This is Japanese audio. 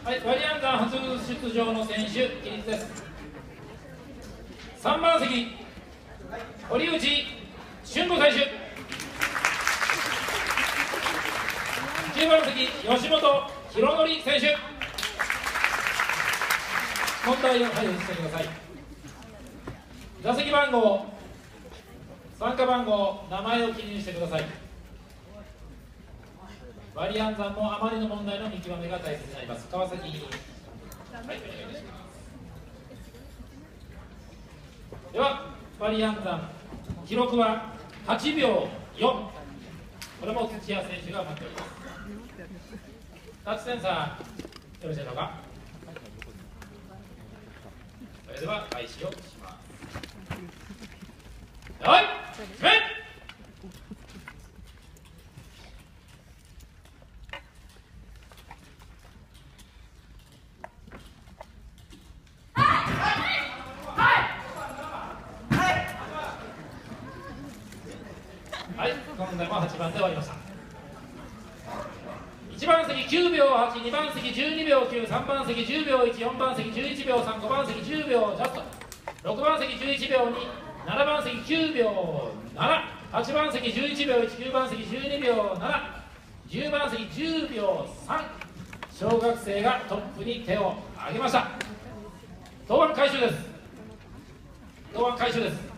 はい、ワリアンザン初出場の選手、起立です。3番席、堀内俊吾選手。9番席、吉本博則選手。問題を配布してください。座席番号、参加番号、名前を記入してください。ワリアンザンもあまりの問題の見極めが大切になります。川崎、はい、お願いいたします。では、ワリアンザン、記録は8秒4。これも土屋選手が待っております。タッチセンサー、よろしいでしょうか。それでは開始をします。はい、決め。はい、今回も8番で終わりました。1番席9秒8、2番席12秒9、3番席10秒1、4番席11秒3、5番席10秒ジャスト、6番席11秒2、7番席9秒7、8番席11秒1、9番席12秒7、10番席10秒3、小学生がトップに手を挙げました。登板開始です。